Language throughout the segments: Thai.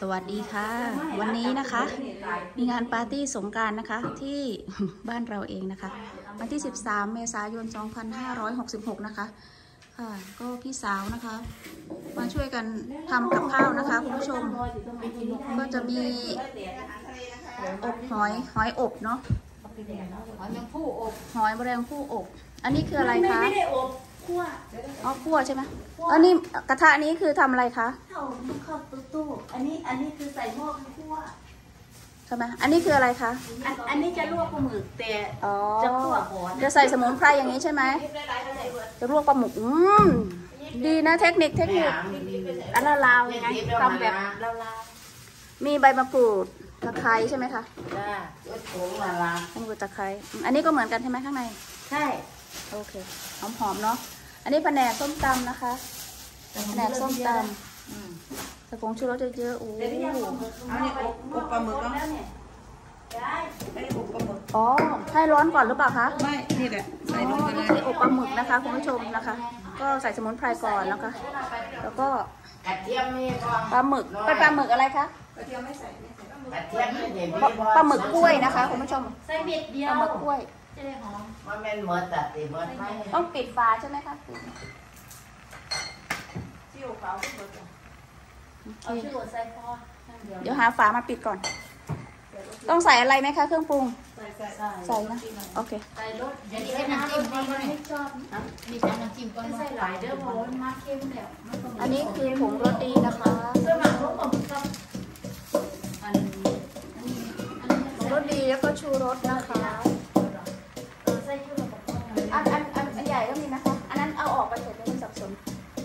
สวัสดีค่ะวันนี้นะคะมีงานปาร์ตี้สงกรานต์นะคะที่บ้านเราเองนะคะวันที่13 เมษายน 2566นะคะค่ะก็พี่สาวนะคะมาช่วยกันทำกับข้าวนะคะคุณผู้ชมก็จะมีอบหอยอบเนาะหอยแมงผู้อบหอยแมลงผู้อบอันนี้คืออะไรคะไม่ได้อบคั่วอ๋อคั่วใช่ไหมอันนี้กระทะนี้คือทำอะไรคะเข้าตู้อันนี้คือใส่หม้อคั่วใช่ไหมอันนี้คืออะไรคะอันนี้จะลวกปลาหมึกแต่จะคั่วก่อนจะใส่สมุนไพรอย่างนี้ใช่ไหมจะลวกปลาหมึกดีนะเทคนิคอันละลาวไงทำแบบละลาวมีใบมะกรูดตะไคร้ใช่ไหมคะจ้าผงละลาวมะกรูดตะไคร้อันนี้ก็เหมือนกันใช่ไหมข้างในใช่โอเคหอมๆเนาะอันนี้แผนกส้มตำนะคะแผนกส้มตำใส่ผงชูรสเยอะๆโอ้อันนี้อบปลาหมึกเนาะไม่ได้อบปลาหมึกอ๋อให้ร้อนก่อนหรือเปล่าคะไม่นี่แหละใส่ลงไปเลยอบปลาหมึกนะคะคุณผู้ชมนะคะก็ใส่สมุนไพรก่อนนะคะแล้วก็กระเทียมมีปลาหมึกเป็นปลาหมึกอะไรคะกระเทียมไม่ใส่กระเทียมไม่เห็นปลาหมึกกล้วยนะคะคุณผู้ชมใส่เบ็ดเดียวปลาหมึกกล้วยจะได้หอมมันเป็นหมดตัดติหมดไหมต้องปิดฝาใช่ไหมคะจิ้วขาวที่หมดเอาชื่อใส่พอเดี๋ยวหาฝามาปิดก่อนต้องใส่อะไรไหมคะเครื่องปรุงใส่นะโอเคใส่รสเดี๋ยวนี้ให้น้ำจิ้มก็ไม่ชอบมีแต่น้ำจิ้มก็ไม่ใส่หลายเด้อเพราะมันมาเค็มแล้วอันนี้คือผงรสดีนะคะเพื่อมาลดความเค็มผงรสดีแล้วก็ชูรสนะคะใส่ชูรสอันใหญ่ก็มีนะคะอันนั้นเอาออกไปเถอะไม่สับสน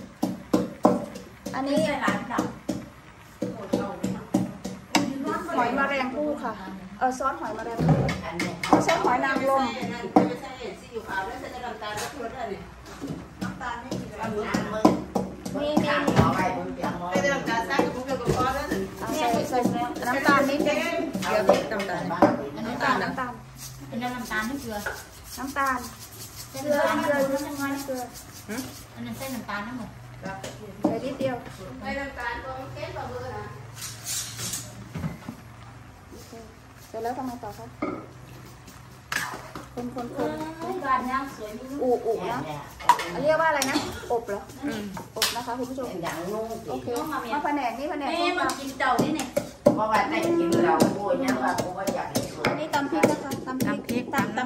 อันนี้ใส่หลายดับหอยแมลงภู่ค่ะซอสหอยแมลงภู่ซอสหอยนางรมไม่ใช่ซีอิ๊วขาวแล้วใส่น้ำตาลแล้วชูรสอะไรน้ำตาลไม่มีแล้วมีเอาไว้บนเตียงนอนใส่น้ำตาลใส่กระปุกเดียวก็พอแล้วใส่น้ำตาลนิดนึงเดี๋ยวน้ำตาลเป็นน้ำตาลนี่เกลือน้ำตาลเกลือน้ำมันเกลืออันนั้นใส่น้ำตาลทั้งหมดใส่นิดเดียวใส่น้ำตาลตรงเกล็ดเบอร์นะเสร็จแล้วทำไมต่อคะคนการย่างสวยอุนะเรียกว่าอะไรนะอบเหรออบนะคะคุณผู้ชมอย่างนุ่งโอเคมาแผนกนี่แผนกมากินเต่านี่เนี่ยเพราะว่าได้กินเราโวยเนี่ยว่าผมว่าอยากให้สวยอันนี้ตำพริกนะคะตำพริก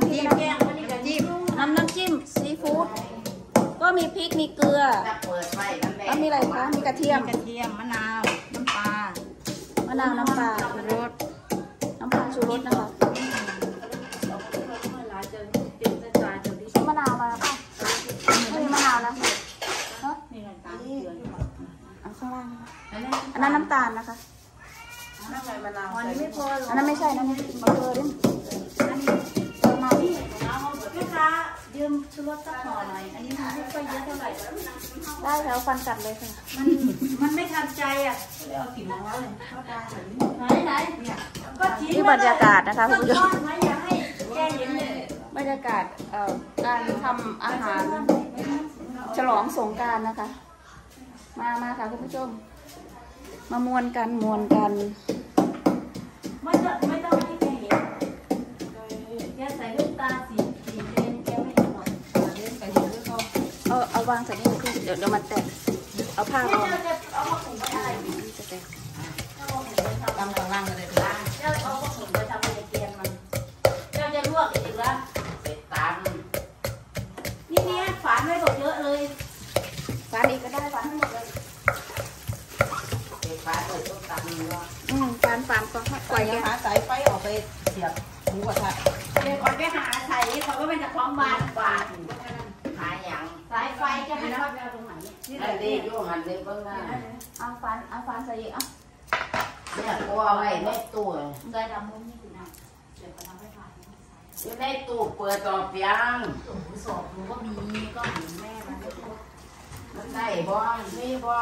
น้ำจิ้มซีฟู้ดก็มีพริกมีเกลือแล้วมีอะไรคะมีกระเทียมมะนาวน้ำปลามะนาวน้ำปลาชูรสนะคะมะนาวมาป่ะไม่มีมะนาวนะข้างล่างอันนั้นน้ำตาลนะคะอันนี้ไม่พออันนั้นไม่ใช่นะนี่มะเขือดิมาพี่ลูกค้ายืมชูรสสักหน่อยอันนี้มันไม่ค่อยเยอะเท่าไหร่ได้แล้วฟันกัดเลยค่ะมันไม่ทันใจอ่ะเลยเอากิ่งมาเลยไหนที่บรรยากาศนะคะคุณผู้ชมอย่าให้แก้เย็นเลยบรรยากาศการทำอาหารฉลองสงกรานต์นะคะมาค่ะคุณผู้ชมมามวนกันไม่ต้องให้แกเห็นแกใส่ลูกตาสีเลนแกไม่เห็นหรอกเล่นไปเห็นด้วยเขาเอาวางใส่นี่เดี๋ยวมันแตกเอาผ้ารองเอาผ้าถุงไปอะไรจะแตกตั้งข้างล่างเลยเจ้าเอาผ้าถุงไปทำเป็นเตียงมันเจ้าจะลวกอีกแล้วเป็ดตันนี่ฝานไม่หมดเยอะเลยฝานอีกก็ได้ฝานทั้งหมดเลยเป็ดตันเลยต้องตันเนาะฝานก็ปล่อยหาสายไฟออกไปเสียบหมูกระทะเดี๋ยวก่อนไปหาใส่เขาก็เป็นจากของบานหาอย่างสายไฟจะให้เขาเอาตรงไหนนี่ดีอยู่หันเลยเพิ่งได้เอาฝานใส่อีกเนี่ยตัวเอาไว้ในตู้ใส่ดำมุ้งนี่คือนะเดี๋ยวจะทำให้ผ่านอยู่ในตู้เปิดต่อเปียงสอบรู้ว่ามีก็เห็นแม่มันได้บ่มีบ่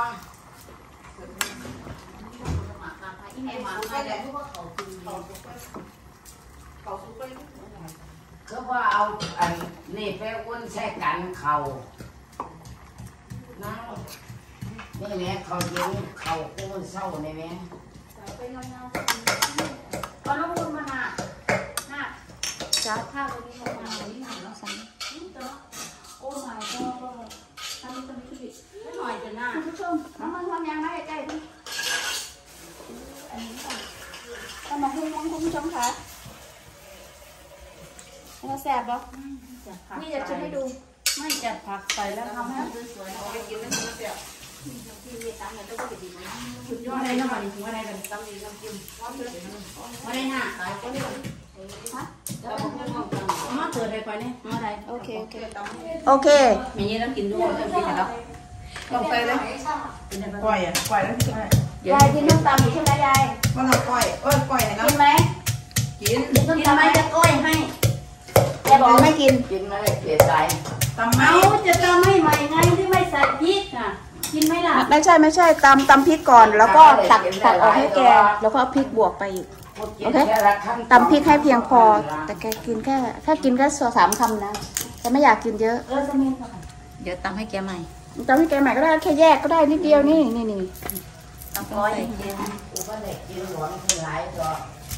ที่ไหนมาใครแต่รู้ว่าเขาคือเขาซุปไปก็ว่าเอาอันนี่ไปอุ่นแช่กันเขานี่แม่เขาเย็นเขากู้เศร้าในแม่เป็นเงาๆก็ต้องวนมาหน้าจ้าข้าวตรงนี้มานี่หน่อยแล้วสั่งนี่ตัวโอ้ my god ทำตรงนี้ดิไม่หน่อยจะหน้าคุณผู้ชมน้ำมันความยางมาใกล้ๆดิอันนี้ก่อนทำมาหุ้มคุณผู้ชมคะเราแสบปะนี่จะชิมให้ดูไม่จัดผักใส่แล้วทำให้สวยๆเอาไปกินแล้วมันเสียที่เวียดนามเนี่ยต้องไปกินชุดยอดอะไรนะมันถึงว่าอะไรกันต้องมีน้ำจิ้มว่าได้หน้าขายก็ได้ฮะมาเปิดอะไรไปเนี่ยมาอะไรโอเคมีนี้ต้องกินด้วยต้องกินแล้วต้องไปเลยปล่อยอ่ะปล่อยแล้วกินได้ยายกินน้ำตาลใช่ไหมยายว่าเราปล่อยปล่อยนะกินไหมกินกินไหมจะก้อยให้ยายบอกไม่กินกินอะไรเสียใจตำไม้เอาจะทำให้ใหม่ไงที่ไม่ใส่พริกอ่ะกินไหมล่ะไม่ใช่ตำพริกก่อนแล้วก็ตักออกให้แกแล้วก็เอาพริกบวกไปอีกโอเคตำพริกให้เพียงพอแต่แกกินแค่กินแค่3 คำนะแกไม่อยากกินเยอะสมินเดี๋ยวตำให้แกใหม่ตำให้แกใหม่ก็ได้แค่แยกก็ได้นิดเดียวนี่ตำก้อยกินกูก็เด็กกินหลวงคือหลายตัว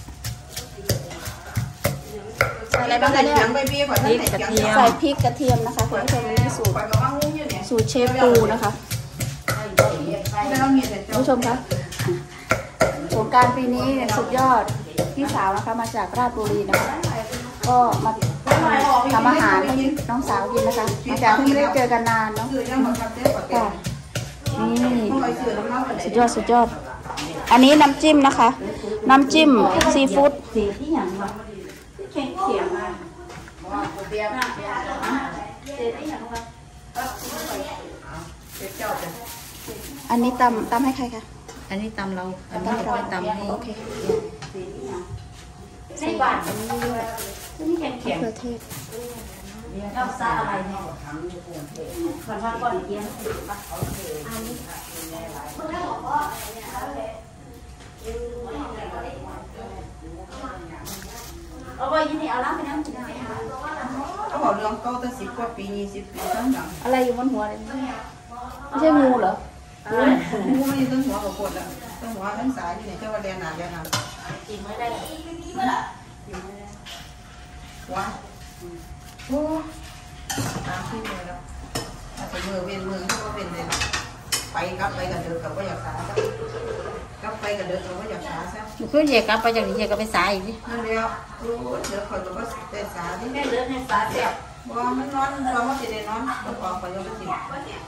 ใส่อะไรบ้างคะเนี่ยใบเบี้ยก่อนใส่กระเทียมใส่พริกกระเทียมนะคะคุณผู้ชมนี่สูตรเชฟปูนะคะคุณผู้ชมคะสงกรานต์ปีนี้เนี่ยสุดยอดพี่สาวนะคะมาจากราชบุรีนะคะก็มาทำอาหารให้น้องสาวกินนะคะมาจากที่ไม่ได้เจอกันนานเนาะค่ะนี่สุดยอดอันนี้น้ำจิ้มนะคะน้ำจิ้มซีฟู้ดสีที่อย่างวะเข่งเขียงมาเสียที่อย่างวะอันนี้ตำให้ใครคะอันนี้ตำเราอันนี้เราตำให้โอเคในบ้านนี่แข็งแข็งมะเขือเทศเราซาอะไรเนี่ยคนว่าก่อนเยี่ยมเอาไว้ยินดีเอาล้างไปน้ำกินอะไรคะเขาบอกเรื่องเก่าตั้ง10 กว่าปี20 ปีตั้งหลังอะไรอยู่บนหัวเลยไม่ใช่งูเหรองูไม่ตั้งหัวกับคนละตั้งหัวทั้งสายที่ไหนเจ้าว่าเรียนหนากินไม่ได้ว้าโอ้ตามที่เลยแล้วอาจจะมือเวียนมือเขาก็เป็นเลยไปกลับไปกันเดินกับว่าอยากสาซะกลับไปกันเดินกับว่าอยากสาซะเพื่อนเหยียกลับไปจากนี้เหยียกไปสายอีกนั่นแล้วรู้เดี๋ยวคอยก็ได้สาที่แม่เลือดให้สาเสียบว่ามันนอนเราไม่ได้นอนต้องออกไปยังไม่ถึงเลือด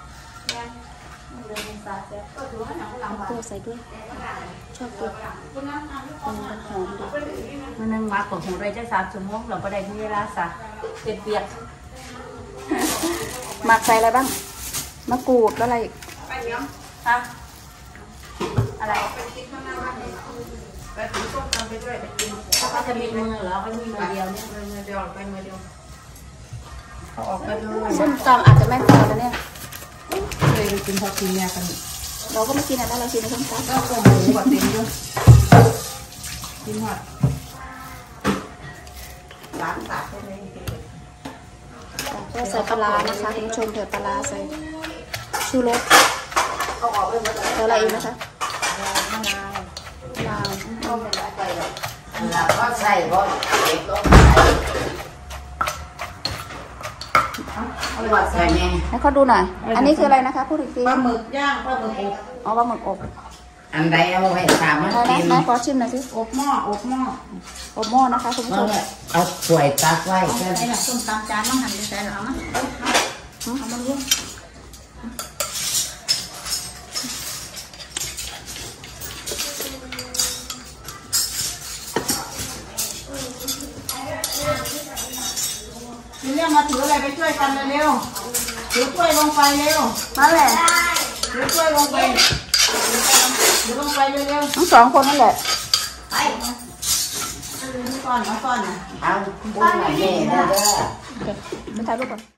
ให้สาเสียบก็ถือว่าหนังหลังตัวใส่ด้วยชอบตัวมันหอมดีมันนึงมาของของเราจะ3 ชั่วโมงเราก็ได้ที่เวลาสาเปียกหมักใส่อะไรบ้างมะกรูดแล้วอะไรอีกไปเดี๋ยวฮะอะไรไปกินข้างหน้าบ้านเลยไปถึงต้มตำไปด้วยไปกินเขาจะมีมือเหรอเขามีมือเดียวเนี่ยมือเดียวไปมือเดียวเขาออกไปดูส้มตำอาจจะไม่พอแล้วเนี่ยเลยกินพอกินเนี่ยกันเราก็ไม่กินอะไรเรากินในส้มตำก็โกหมูกับเต็มด้วยกินหมดล้างตากได้ไหมก็ใส่ปลาร้านะคะคุณผู้ชมเผื่อปลาร้าใส่ชูรสแล้วอะไรอีกนะคะมะนาวแล้วก็ใส่ก็เก็บลงใส่แม่ให้เขาดูหน่อยอันนี้คืออะไรนะคะพูดอีกทีปลาหมึกย่างปลาหมึกอบอ๋อปลาหมึกอบอันใดเอาไว้สามมันอะไรกินนะขอชิมหน่อยสิอบหม้ออบหม้ออบหม้อนะคะคุณผู้ชมเอาถ้วยตักไว้แค่ไอ้หนักส้มตำจานต้องหั่นใส่หรอมั้งเอามาลุ้นเรื่องมาถืออะไรไปช่วยกันเร็วถือถ้วยลงไปเร็วนั่นแหละถือถ้วยลงไปถือลงไปเร็วทั้ง2 คนนั่นแหละๆไปก่อนนะเอาปุ้งแม่เด้อไปถ่ายรูปก่อน